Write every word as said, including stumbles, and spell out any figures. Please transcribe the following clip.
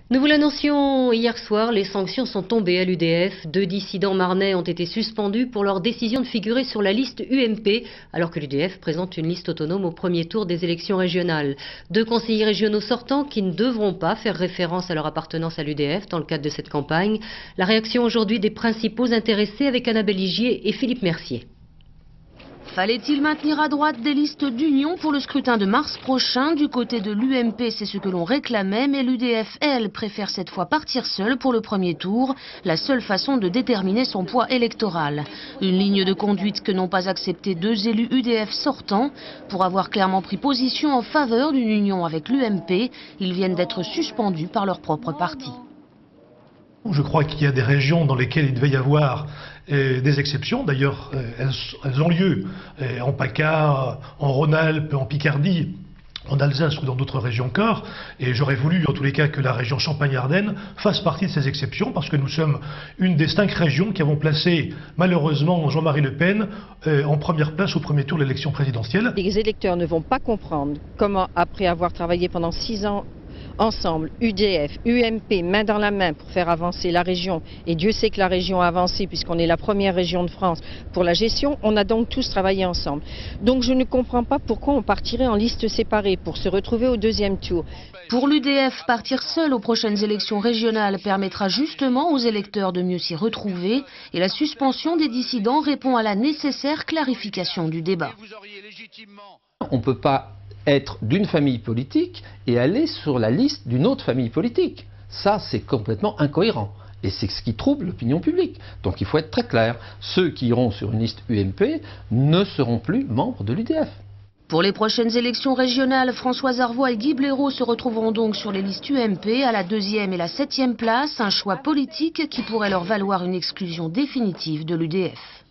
Nous vous l'annoncions hier soir, les sanctions sont tombées à l'U D F. Deux dissidents marnais ont été suspendus pour leur décision de figurer sur la liste U M P, alors que l'U D F présente une liste autonome au premier tour des élections régionales. Deux conseillers régionaux sortants qui ne devront pas faire référence à leur appartenance à l'U D F dans le cadre de cette campagne. La réaction aujourd'hui des principaux intéressés avec Annabelle Ligier et Philippe Mercier. Fallait-il maintenir à droite des listes d'union pour le scrutin de mars prochain? Du côté de l'U M P, c'est ce que l'on réclamait, mais l'U D F, elle, préfère cette fois partir seule pour le premier tour, la seule façon de déterminer son poids électoral. Une ligne de conduite que n'ont pas accepté deux élus U D F sortants. Pour avoir clairement pris position en faveur d'une union avec l'U M P, ils viennent d'être suspendus par leur propre parti. Je crois qu'il y a des régions dans lesquelles il devait y avoir euh, des exceptions. D'ailleurs, euh, elles, elles ont lieu euh, en PACA, en Rhône-Alpes, en Picardie, en Alsace ou dans d'autres régions encore. Et j'aurais voulu, en tous les cas, que la région Champagne-Ardenne fasse partie de ces exceptions, parce que nous sommes une des cinq régions qui avons placé, malheureusement, Jean-Marie Le Pen euh, en première place au premier tour de l'élection présidentielle. Les électeurs ne vont pas comprendre comment, après avoir travaillé pendant six ans ensemble, U D F, U M P, main dans la main pour faire avancer la région, et Dieu sait que la région a avancé puisqu'on est la première région de France pour la gestion, on a donc tous travaillé ensemble. Donc je ne comprends pas pourquoi on partirait en liste séparée pour se retrouver au deuxième tour. Pour l'U D F, partir seul aux prochaines élections régionales permettra justement aux électeurs de mieux s'y retrouver, et la suspension des dissidents répond à la nécessaire clarification du débat. On ne peut pas être d'une famille politique et aller sur la liste d'une autre famille politique. Ça, c'est complètement incohérent. Et c'est ce qui trouble l'opinion publique. Donc il faut être très clair. Ceux qui iront sur une liste U M P ne seront plus membres de l'U D F. Pour les prochaines élections régionales, Françoise Arvois et Guy Blaireau se retrouveront donc sur les listes U M P à la deuxième et la septième place. Un choix politique qui pourrait leur valoir une exclusion définitive de l'U D F.